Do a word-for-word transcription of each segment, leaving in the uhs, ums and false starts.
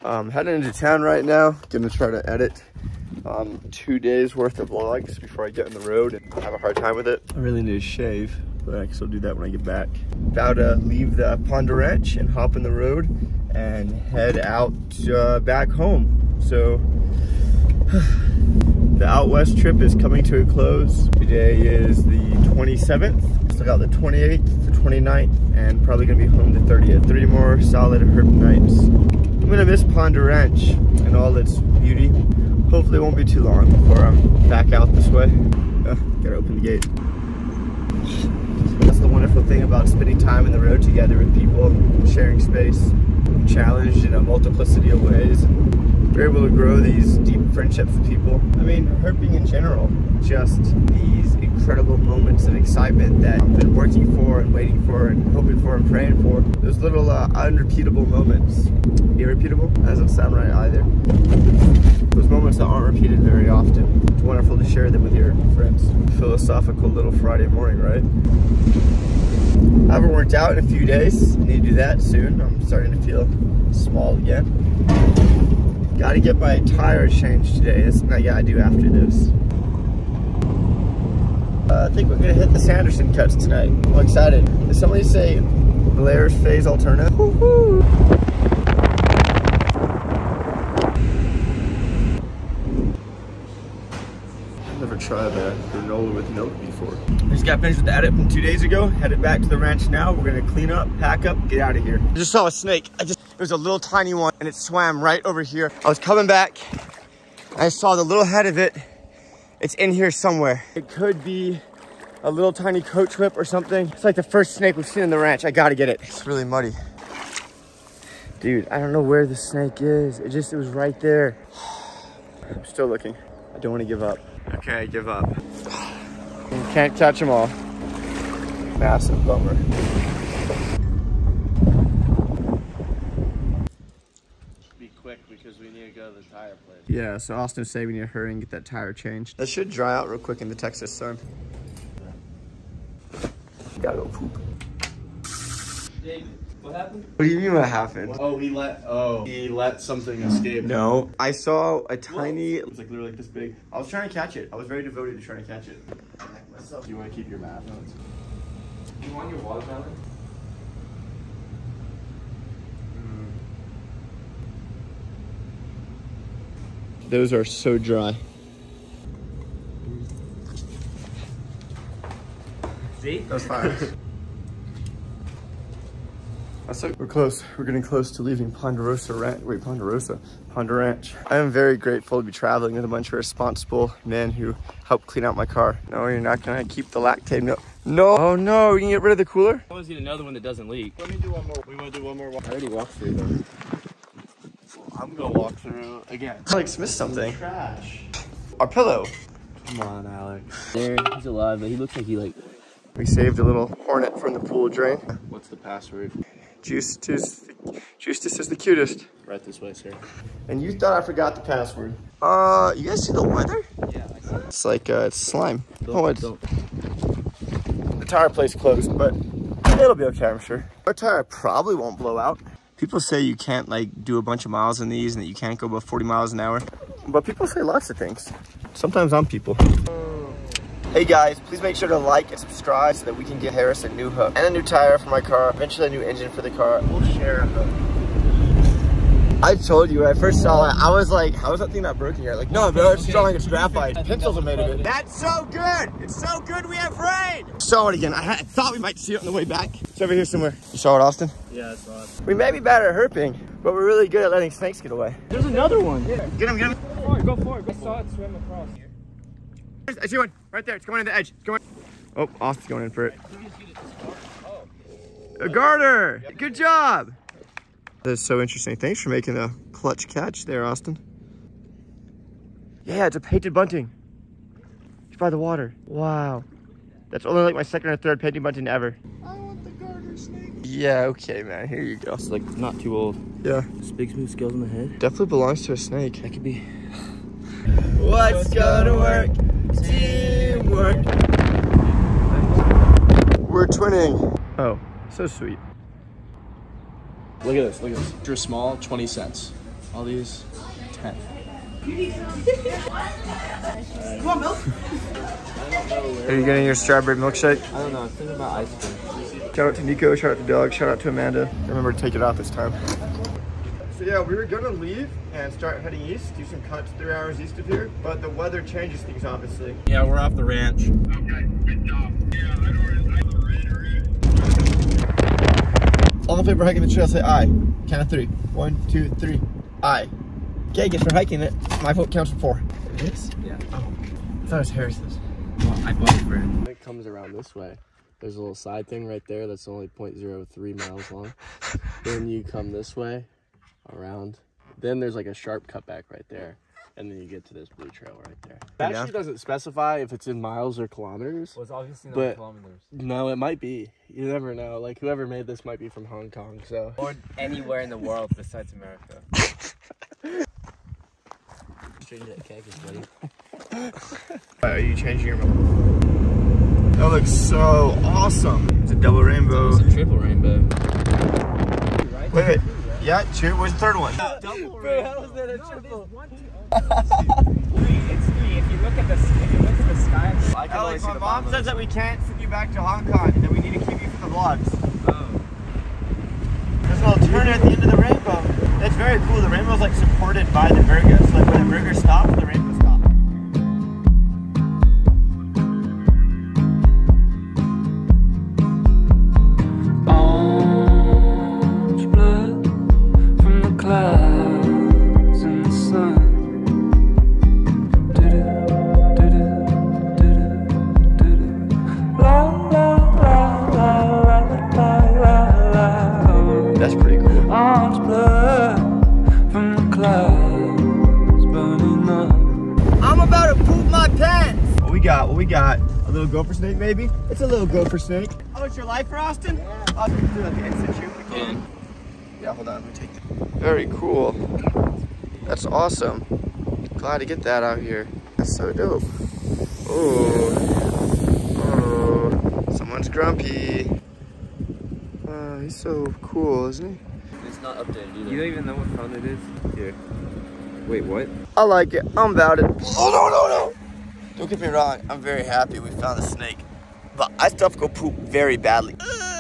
Um, heading into town right now. Gonna try to edit um, two days worth of vlogs before I get on the road and have a hard time with it. I really need to shave, but I can still do that when I get back. About to leave the Pond du Ranch and hop in the road and head out uh, back home. So the out west trip is coming to a close. Today is the twenty-seventh. Still got the twenty-eighth, the twenty-ninth, and probably gonna be home the thirtieth. Three more solid herp nights. I'm gonna miss Pond du Ranch and all its beauty. Hopefully it won't be too long before I'm back out this way. Uh, gotta open the gate. That's the wonderful thing about spending time on the road together with people, sharing space, challenged in a multiplicity of ways. We're able to grow these deep friendships with people. I mean, herping in general, just these incredible moments of excitement that I've been working for and waiting for and hoping for and praying for. Those little uh, unrepeatable moments. Irrepeatable? That doesn't sound right either. Those moments that aren't repeated very often. It's wonderful to share them with your friends. Philosophical little Friday morning, right? I haven't worked out in a few days. I need to do that soon. I'm starting to feel small again. Gotta get my tire changed today. That's what I gotta do after this. Uh, I think we're gonna hit the Sanderson cuts tonight. I'm excited. Did somebody say Blair's Phase Alterna? Woohoo! Never tried that granola with milk before. I just got finished with the edit from two days ago. Headed back to the ranch now. We're gonna clean up, pack up, get out of here. I just saw a snake. I just, it was a little tiny one and it swam right over here. I was coming back. I saw the little head of it. It's in here somewhere. It could be a little tiny coach whip or something. It's like the first snake we've seen in the ranch. I gotta get it. It's really muddy. Dude, I don't know where the snake is. It just, it was right there. I'm still looking. I don't want to give up. Okay, I give up. You can't catch them all. Massive bummer. Be quick because we need to go to the tire place. Yeah, so Austin said we need to hurry and get that tire changed. That should dry out real quick in the Texas sun. Gotta go poop. David, what happened? What do you mean what happened? Oh, he let, oh, he let something escape. No, I saw a tiny, It was like literally like this big. I was trying to catch it. I was very devoted to trying to catch it. Do you want to keep your map notes? Do you want your watermelon? Those are so dry. See? That's fire. That's so, we're close. We're getting close to leaving Ponderosa Ranch. Wait, Ponderosa? Pond du Ranch. I am very grateful to be traveling with a bunch of responsible men who helped clean out my car. No, you're not gonna keep the lactate. No. No. Oh no, we can get rid of the cooler? I always need another one that doesn't leak. Let me do one more. We want to do one more walk. I already walked through them. I'm gonna walk through again. Alex missed something. Trash. Our pillow. Come on, Alex. There, he's alive, but he looks like he like... We saved a little hornet from the pool drain. What's the password? Justus, Justus is the cutest. Right this way, sir. And you thought I forgot the password. Uh, you guys see the weather? Yeah, I see. It's like, uh, it's slime. Don't, Oh, it's, don't. the tire place closed, but it'll be okay, I'm sure. Our tire probably won't blow out. People say you can't like do a bunch of miles in these and that you can't go above forty miles an hour. But people say lots of things. Sometimes I'm people. Hey guys, please make sure to like and subscribe so that we can get Harris a new hook and a new tire for my car, eventually a new engine for the car. We'll share a hook. I told you when I first saw it, I was like, how is that thing not broken yet? Like, no, bro, it's strong, it's graphite. Pencils are made of it. That's so good! It's so good we have rain! Saw it again. I, had, I thought we might see it on the way back. It's over here somewhere. You saw it, Austin? Yeah, I saw it. We may be bad at herping, but we're really good at letting snakes get away. There's another one. Yeah. Get him, get him. Go for it, go for it. We saw it swim across here. I see one right there. It's going in the edge. It's going. Oh, Austin's going in for it. A garter. Good job. That is so interesting. Thanks for making a clutch catch there, Austin. Yeah, it's a painted bunting. It's by the water. Wow. That's only like my second or third painted bunting ever. I want the garter snake. Yeah, okay, man. Here you go. It's like not too old. Yeah. This big smooth scales on the head. Definitely belongs to a snake. That could be. What's gonna work? Teamwork. We're twinning. Oh, so sweet. Look at this, look at this. Extra small, twenty cents. All these, ten. Come on, Milk. Are you getting your strawberry milkshake? I don't know, I'm thinking about ice cream. Shout out to Nico, shout out to Doug, shout out to Amanda. Remember to take it out this time. So yeah, we were gonna leave and start heading east, do some cuts three hours east of here, but the weather changes things obviously. Yeah, we're off the ranch. Okay, good job. Yeah, I don't really like the rain. On the paper hiking the trail, say I. Count of three. One, two, three. I. Okay, guess we're hiking it. My vote counts for four. It is? Yeah. Oh. I thought it was Harris's. Well, I voted for him. When it comes around this way, there's a little side thing right there that's only zero point zero three miles long. Then you come this way, around. Then there's like a sharp cutback right there. And then you get to this blue trail right there. That Yeah. actually doesn't specify if it's in miles or kilometers. Well, it's obviously not But- kilometers. No, it might be. You never know. Like, whoever made this might be from Hong Kong, so. Or anywhere in the world besides America. Straight to that cactus, buddy. Are you changing your milk? That looks so awesome. It's a double rainbow. It's a triple rainbow. Wait, wait. Yeah, two. Where's the third one? Double Bro, how is that a triple? Three. It's three. If you look at the, if you look at the sky. I can only Alex, see my the mom bottom of says this that we one. can't send you back to Hong Kong, that we need to keep you for the vlogs. Oh. There's a little turn at the end of the rainbow. That's very cool. The rainbow's like supported by the Virga. So like when the Virga stops, the rainbow stops. Orange blood from the clouds and the sun. Do-do, do-do, do-do, do-do. La, la, la, la, la, la, la, la. That's pretty cool. Orange blood from the clouds burning up. I'm about to poop my pants. What we got? What we got? A little gopher snake, maybe? It's a little gopher snake. Oh, it's your life for Austin? Yeah. I'll do like an instant shoot if we can. Yeah, hold on. Let me take that. Very cool. That's awesome. Glad to get that out here. That's so dope. Oh. Oh. Someone's grumpy. Oh, he's so cool, isn't he? It's not updated either. You don't even know what phone it is? Here. Wait, what? I like it. I'm about it. Oh, no, no, no. Don't get me wrong. I'm very happy we found a snake. But I still have to go poop very badly.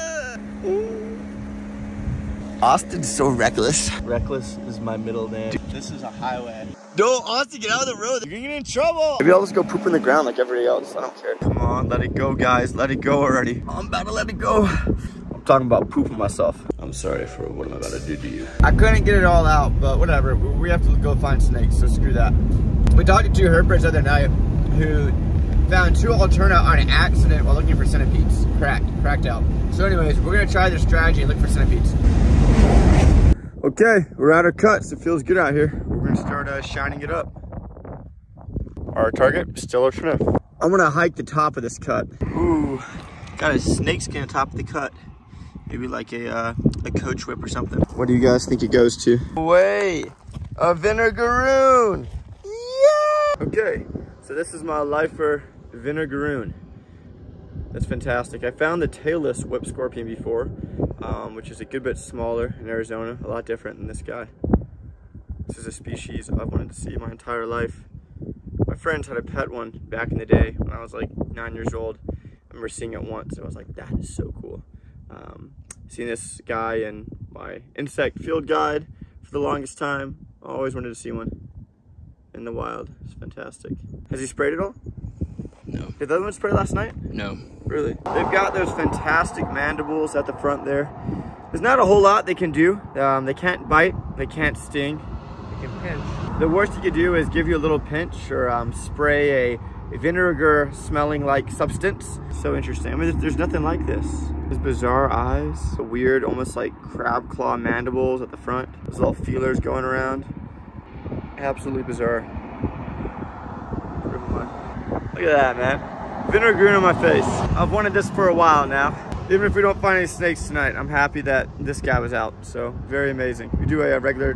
Austin's so reckless. Reckless is my middle name. This is a highway. No, Austin, get out of the road. You're gonna get in trouble. Maybe I'll just go poop in the ground like everybody else. I don't care. Come on, let it go, guys. Let it go already. I'm about to let it go. I'm talking about pooping myself. I'm sorry for what I'm about to do to you. I couldn't get it all out, but whatever. We have to go find snakes, so screw that. We talked to two herpers the other night who found two all turn out on an accident while looking for centipedes. Cracked, cracked out. So anyways, we're gonna try this strategy and look for centipedes. Okay, we're at our cuts. It feels good out here. We're gonna start uh, shining it up. Our target, still up for now. I'm gonna hike the top of this cut. Ooh, got a snake skin on top of the cut. Maybe like a, uh, a coach whip or something. What do you guys think it goes to? Wait, a vinegaroon. Yeah! Okay, so this is my lifer vinegaroon. That's fantastic. I found the tailless whip scorpion before, um, which is a good bit smaller in Arizona, a lot different than this guy. This is a species I've wanted to see my entire life. My friends had a pet one back in the day when I was like nine years old. I remember seeing it once, and I was like, that is so cool. Um, seeing this guy in my insect field guide for the longest time. I always wanted to see one in the wild. It's fantastic. Has he sprayed it all? No. Did the other one spray last night? No. Really? They've got those fantastic mandibles at the front there. There's not a whole lot they can do. Um, they can't bite, they can't sting, they can pinch. The worst you could do is give you a little pinch or um, spray a, a vinegar smelling like substance. So interesting. I mean, there's, there's nothing like this. Those bizarre eyes, the weird, almost like crab claw mandibles at the front. Those little feelers going around. Absolutely bizarre. Look at that, man. Vinegaroon on my face. I've wanted this for a while now. Even if we don't find any snakes tonight, I'm happy that this guy was out. So, very amazing. We do a, a regular...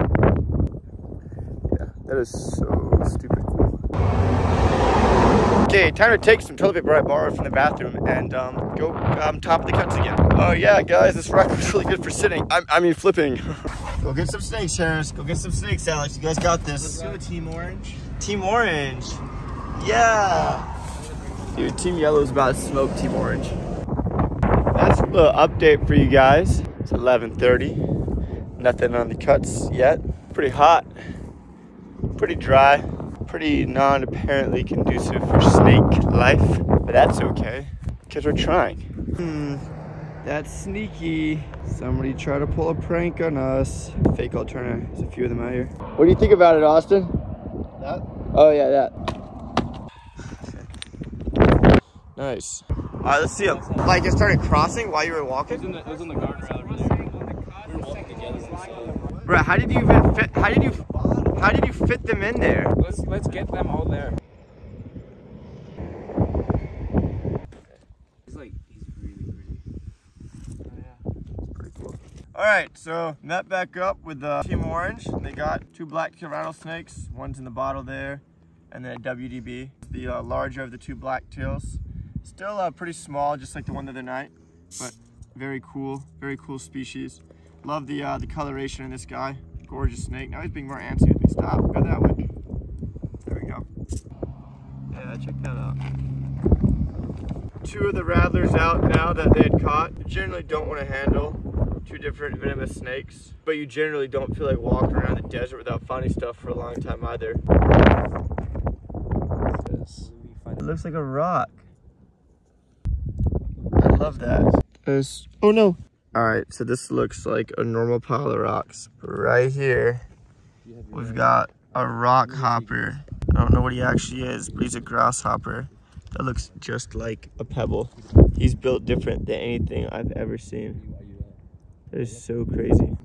Yeah, that is so stupid cool. Okay, time to take some toilet paper I borrowed from the bathroom and um, go um, top of the cuts again. Oh yeah, guys, this rock was really good for sitting. I, I mean flipping. Go get some snakes, Harris. Go get some snakes, Alex. You guys got this. Let's do a Team Orange. Team Orange. Yeah. Dude, Team Yellow's about to smoke Team Orange. That's a little update for you guys. It's eleven thirty. Nothing on the cuts yet. Pretty hot. Pretty dry. Pretty non-apparently conducive for snake life. But that's okay, because we're trying. Hmm. That's sneaky. Somebody try to pull a prank on us. Fake alternative. There's a few of them out here. What do you think about it, Austin? That? Oh yeah, that. Nice. All right, let's see them. Like it started crossing while you were walking? It was in the, it was in the guardrail over there. We were walking against it. Bro, how did you even fit? How did you? How did you fit them in there? Let's let's get them all there. He's like he's really pretty. Oh yeah. Pretty cool. All right, so met back up with uh, Team Orange. They got two black-tailed rattlesnakes. One's in the bottle there, and then a W D B, the uh, larger of the two blacktails. Still uh, pretty small, just like the one the other night, but very cool, very cool species. Love the uh, the coloration in this guy. Gorgeous snake. Now he's being more antsy with me. Stop. Go that way. There we go. Yeah, check that out. Two of the rattlers out now that they had caught. You generally don't want to handle two different venomous snakes, but you generally don't feel like walking around the desert without finding stuff for a long time either. It looks like a rock. I love that. There's, oh no. All right, so this looks like a normal pile of rocks. Right here, we've got a rock hopper. I don't know what he actually is, but he's a grasshopper. That looks just like a pebble. He's built different than anything I've ever seen. That is so crazy.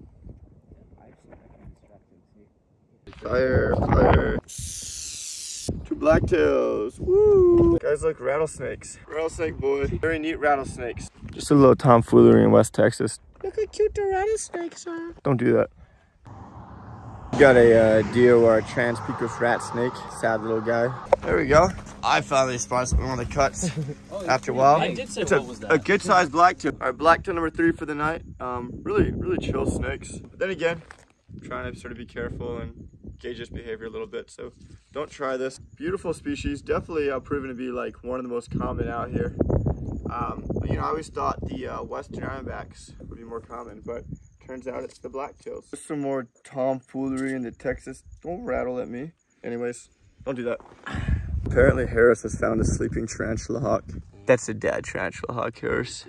Fire, fire. Two blacktails, woo! Guys, look, rattlesnakes. Rattlesnake boy. Very neat rattlesnakes. Just a little tomfoolery in West Texas. Look how cute the rattlesnakes are. Don't do that. We got a uh, D O R Trans Pecos rat snake. Sad little guy. There we go. I finally spotted one of the cuts after a while. I did say, it's what a, was that? a good sized blacktail. All right, blacktail number three for the night. Um, really, really chill snakes. But then again, I'm trying to sort of be careful and gauge this behavior a little bit, so don't try this. Beautiful species, definitely uh, proven to be like one of the most common out here. Um, you know, I always thought the uh, Western Ironbacks would be more common, but turns out it's the blacktails. Just some more tomfoolery in the Texas. Don't rattle at me. Anyways, don't do that. Apparently Harris has found a sleeping tarantula hawk. That's a dad tarantula hawk, Harris.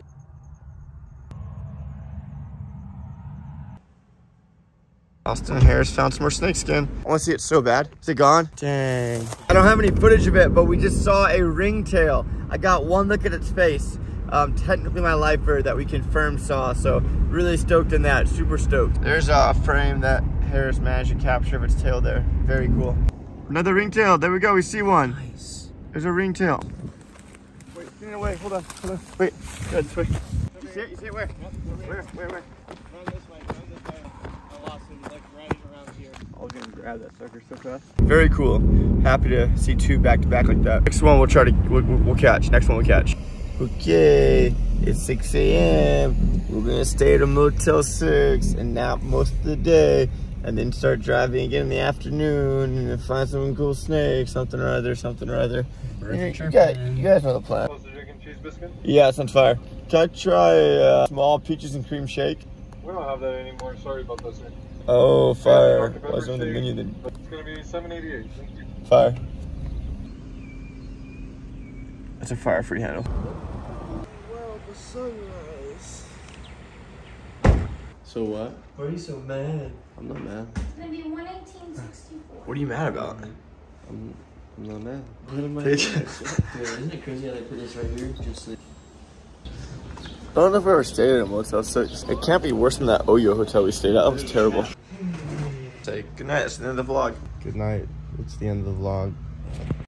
Austin and Harris found some more snake skin. I want to see it so bad. Is it gone? Dang. I don't have any footage of it, but we just saw a ringtail. I got one look at its face. Um, technically my lifer that we confirmed saw, so really stoked in that, super stoked. There's a frame that Harris managed to capture of its tail there. Very cool. Another ringtail, there we go, we see one. Nice. There's a ringtail. Wait, get it away, hold on, hold on. Wait, good, this way. You see it, you see it, where? Where, where, where? I was gonna grab that sucker so fast. Very cool. Happy to see two back to back like that. Next one we'll try to, we'll, we'll catch. Next one we'll catch. Okay, it's six A M We're gonna stay at a Motel six and nap most of the day, and then start driving again in the afternoon and then find some cool snake, something or other, something or other. You, you, guys, you guys know the plan. Cheese biscuit? Yeah, it's on fire. Can I try uh, small peaches and cream shake? We don't have that anymore. Sorry about that, sir. Oh, fire. What's on the menu then? It's gonna be seven eighty-eight. Thank you. Fire. That's a fire free handle. Wow, the sunrise. So what? Why are you so mad? I'm not mad. It's gonna be one eighteen sixty-four. What are you mad about? I'm, I'm not mad. What am I Dude, isn't it crazy how they put this right here? Just like... I don't know if we ever stayed at a Motel six. It can't be worse than that Oyo hotel we stayed at. That was terrible. Say good night. It's the end of the vlog. Good night. It's the end of the vlog.